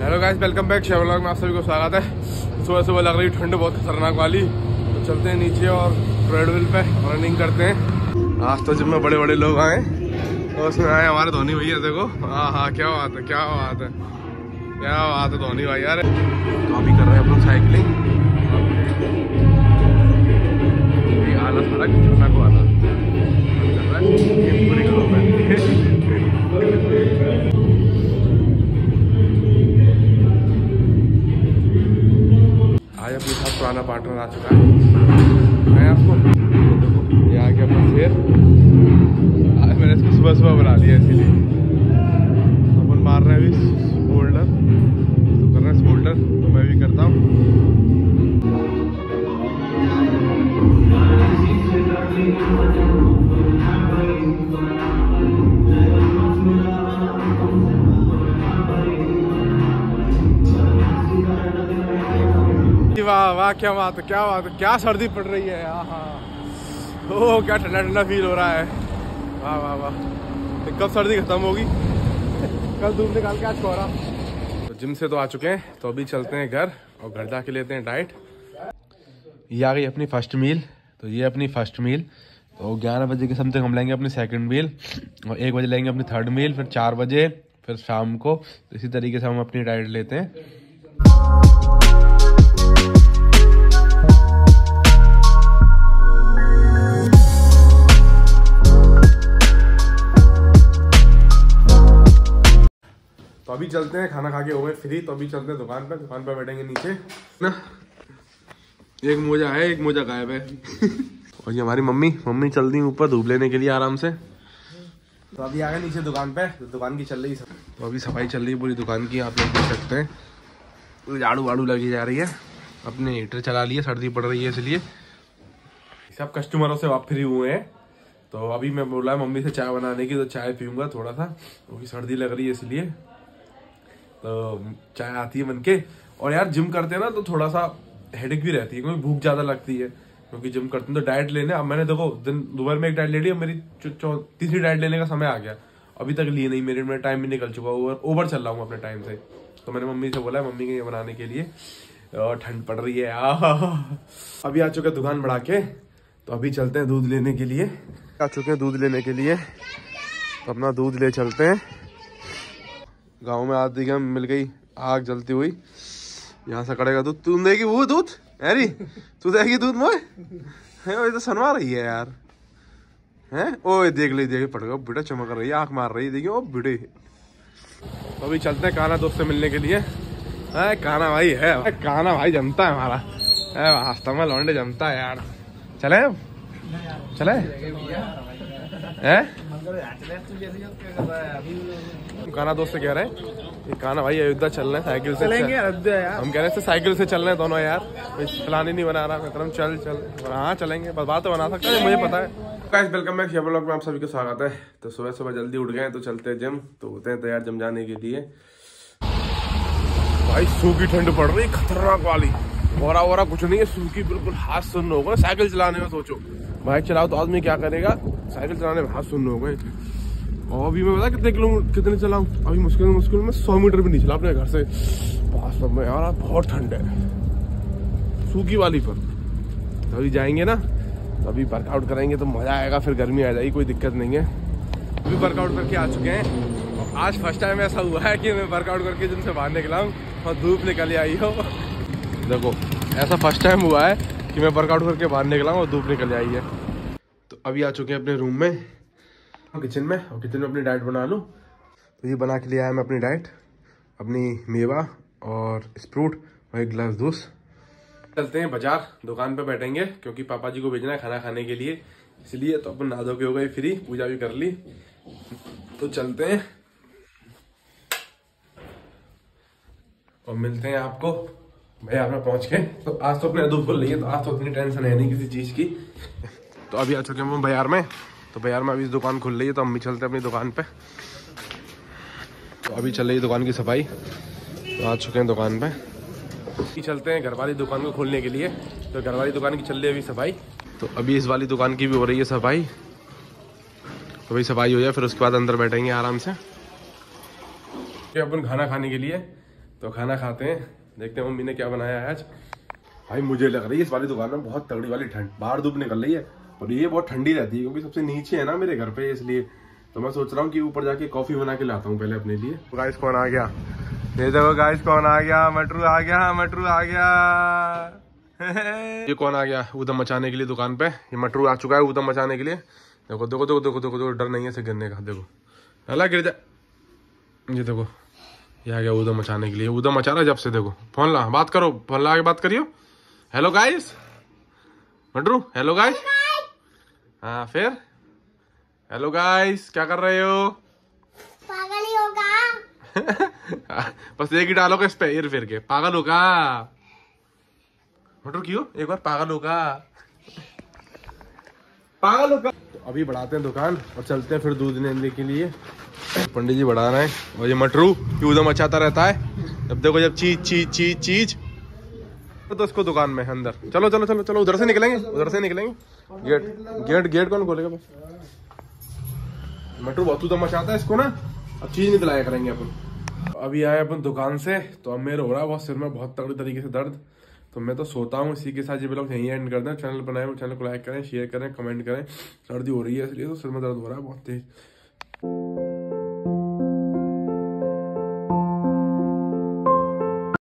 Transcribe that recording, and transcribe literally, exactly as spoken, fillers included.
Hello guys, welcome back share vlog में आप सभी को स्वागत है। सुबह सुबह लग रही ठंड बहुत खतरनाक वाली, तो चलते हैं नीचे और ट्रेडमिल पे रनिंग करते हैं। आज तो जिम में बड़े बड़े लोग आए और उसमें आए हमारे धोनी भैया। देखो, हाँ हाँ क्या बात है, क्या बात है, क्या बात है धोनी भाई यार। तो अभी कर रहे हैं अपन साइकिलिंग। आला सारा खतरनाक वाला आज अपने साथ पुराना पार्टनर आ चुका है। मैं आपको ये आ गया अपना शेर। आज मैंने इसको सुबह सुबह बना लिया, इसीलिए अपन मार रहे हैं अभी शोल्डर। तो कर रहे हैं शोल्डर, तो मैं भी करता हूँ। वाह वाह, क्या बात है, क्या बात है, क्या सर्दी पड़ रही है। हाँ ओह, क्या ठंडा ठंडा फील हो रहा है। वाह वाह वाह, तो कब सर्दी खत्म होगी। कल धूप निकाल के आज कोहरा। तो जिम से तो आ चुके हैं, तो अभी चलते हैं घर और घर जाके लेते हैं डाइट। ये आ गई अपनी फर्स्ट मील। तो ये अपनी फर्स्ट मील। तो ग्यारह बजे के समथिंग हम लेंगे अपनी सेकंड मील और एक बजे लेंगे अपनी थर्ड मील, फिर चार बजे, फिर शाम को। तो इसी तरीके से हम अपनी डाइट लेते हैं। तो अभी चलते हैं, खाना खा के हो गए फ्री। तो अभी चलते हैं दुकान पे, दुकान पे बैठेंगे नीचे ना। एक मोजा है, एक मोजा गायब है। और ये हमारी मम्मी मम्मी चल दी ऊपर धूप लेने के लिए आराम से। तो अभी आ गए नीचे दुकान पे। तो दुकान की चल रही है, तो अभी सफाई चल रही है पूरी दुकान की, आप लोग देख सकते हैं। झाड़ू वाड़ू लगी जा रही है। अपने हीटर चला लिए, सर्दी पड़ रही है इसलिए। सब कस्टमरों से आप फ्री हुए हैं। तो अभी मैं बोला मम्मी से चाय बनाने की, तो चाय पीऊँगा थोड़ा सा, क्योंकि सर्दी लग रही है इसलिए। तो चाय आती है बनके। और यार जिम करते हैं ना तो थोड़ा सा हेडेक भी रहती है, क्योंकि भूख ज्यादा लगती है। क्योंकि जिम करते हैं तो डाइट लेने, अब मैंने देखो दिन दोपहर में एक डाइट ले ली, अब मेरी तीसरी डाइट लेने का समय आ गया। अभी तक लिए नहीं, मेरे में टाइम भी निकल चुका, ओवर ओवर चल रहा हूँ अपने टाइम से। तो मैंने मम्मी से बोला मम्मी के ये बनाने के लिए, और ठंड पड़ रही है यार। अभी आ चुके दुकान बढ़ा के, तो अभी चलते हैं दूध लेने के लिए। आ चुके हैं दूध लेने के लिए, तो अपना दूध ले चलते हैं। गाँव में आधी गम मिल गई आग जलती हुई। यहाँ से कड़ेगा दूध, तू देगी वो दूध अरे तू देगी दूध मोए है, तो सनवा रही है यार। हैं ओए देख ली, देख पड़ गया बेटा, चमक रही है, आंख मार रही है, देखिए ओ बेटे। तो अभी चलते हैं काना दोस्त से मिलने के लिए। है काना भाई है, काना भाई जमता है हमारा, है वास्तव में लौंडे जमता है यार। चले चले हैं काना दोस्त से कह रहे हैं ये काना भाई अयोध्या चल रहे हैं साइकिल से। चलेंगे अयोध्या यार। हम कह रहे थे साइकिल से चल रहे हैं दोनों यार, प्लान ही नहीं बना रहा। मैं चल चल हाँ चलेंगे, बस बात तो बना सकते हैं, मुझे पता है। Guys welcome back share vlog में आप सभी का स्वागत है। तो सुबह सुबह जल्दी उठ गए, तो चलते हैं जिम। तो होते हैं तैयार जिम जाने के लिए। भाई सूखी ठंड पड़ रही खतरनाक वाली, बोरा वोरा कुछ नहीं है, सूखी बिल्कुल। हाथ सुन्न होगा साइकिल चलाने में, सोचो बाइक चलाओ तो आदमी क्या करेगा, साइकिल चलाने में हाथ सुन्न हो गए। और अभी मैं पता कितने किलोमीटर कितने चलाऊं, अभी मुश्किल मुश्किल में सौ मीटर भी नहीं चला अपने घर से वास्तव में यार। बहुत ठंड है सूखी वाली पर। तो अभी जाएंगे ना, तो अभी वर्कआउट करेंगे तो मजा आएगा, फिर गर्मी आ जाएगी, कोई दिक्कत नहीं है। अभी वर्कआउट करके आ चुके हैं। और आज फर्स्ट टाइम ऐसा हुआ है कि मैं वर्कआउट करके जिम से बाहर निकला हूँ और धूप निकल आई हो। देखो ऐसा फर्स्ट टाइम हुआ है कि मैं वर्कआउट करके बाहर निकला हूँ और धूप निकल आई है। तो अभी आ चुके हैं अपने रूम में, किचन में, और किचन में अपनी डाइट बना लूँ। तो ये बना के लिए आया मैं अपनी डाइट, अपनी मेवा और स्प्रूट और एक गिलास दूध। चलते हैं बाजार, दुकान पे बैठेंगे, क्योंकि पापा जी को भेजना है खाना खाने के लिए, इसलिए। तो अपन नहा धो के हो गए फ्री, पूजा भी कर ली। तो चलते हैं और मिलते हैं आपको भैया में पहुंच के। तो आज तो अपने दूध खुल रही है, तो आज तो उतनी टेंशन है नहीं किसी चीज की। तो अभी आ चुके हैं बाजार में। तो बाजार में अभी दुकान खुल रही है, तो हम भी चलते हैं अपनी दुकान पे। तो अभी चल रही है दुकान की सफाई। तो आ चुके हैं दुकान पे, चलते हैं घर वाली दुकान को खोलने के लिए। तो घर वाली दुकान की चल रही है अभी सफाई। तो अभी इस वाली दुकान की भी हो रही है सफाई। तो भाई सफाई हो जाए, फिर उसके बाद अंदर बैठेंगे आराम से अपन खाना खाने के लिए। तो खाना खाते हैं, देखते हैं मम्मी ने क्या बनाया है आज। भाई मुझे लग रही है इस वाली दुकान में बहुत तगड़ी वाली ठंड, बाहर धूप निकल रही है और ये बहुत ठंडी रहती है क्योंकि सबसे नीचे है ना मेरे घर पे, इसलिए तो मैं सोच रहा हूँ कि ऊपर जाके कॉफी बना के लाता हूँ पहले अपने लिए। गाइस कौन आ गया, ये देखो गाइस कौन आ गया, मटरू आ गया, मटरू आ गया। ये कौन आ गया ऊधम मचाने के लिए दुकान पे, ये मटरू आ चुका है ऊधम मचाने के लिए। देखो देखो देखो देखो देखो देखो, डर नहीं है इसे गिरने का, देखो अला गिर जा। ये देखो ये आ गया ऊधम मचाने के लिए, ऊधम मचा रहा जब से। देखो फोन ला, बात करो, फोन ला के बात करियो। Hello guys Matru, hello guys. हाँ फिर हेलो गाइस, क्या कर रहे हो? पागल ही होगा। बस एक ही डालोगे इस पे, ईर फिर के पागल होगा मटरू, क्यों एक बार पागल होगा, पागल होगा। तो अभी बढ़ाते हैं दुकान और चलते हैं फिर दूध लेने के लिए। पंडित जी बढ़ा रहे हैं और ये मटरू ऊधम मचाता रहता है। जब देखो जब चीज चीज चीज चीज तो उसको दुकान में अंदर। चलो चलो चलो चलो, उधर से निकलेंगे, उधर से निकलेंगे। गेट गेट गेट कौन खोलेगा? मटरू बहुत ऊधम मचाता है इसको ना, अब चीज नहीं दिलाया करेंगे अपन। अभी आए अपन दुकान से, तो अब मेरे हो रहा है बहुत सिर में बहुत तगड़ी तरीके से दर्द, तो मैं तो सोता हूँ। इसी के साथ ये ब्लॉग यहीं एंड करते हैं। चैनल बनाए, चैनल को लाइक करें, शेयर करें, कमेंट करें। सर्दी हो रही है इसलिए तो सिर में दर्द हो रहा है बहुत तेज।